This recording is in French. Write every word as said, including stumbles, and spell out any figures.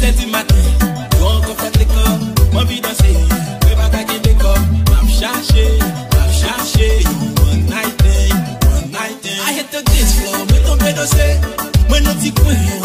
sept heures du matin, tu encore fait l'école, moi vie danser, je vais pas des corps, m'a chercher, m'a chercher, one night thing, one night thing. I hit the dance floor, me tomber danser, moi non t'y coin.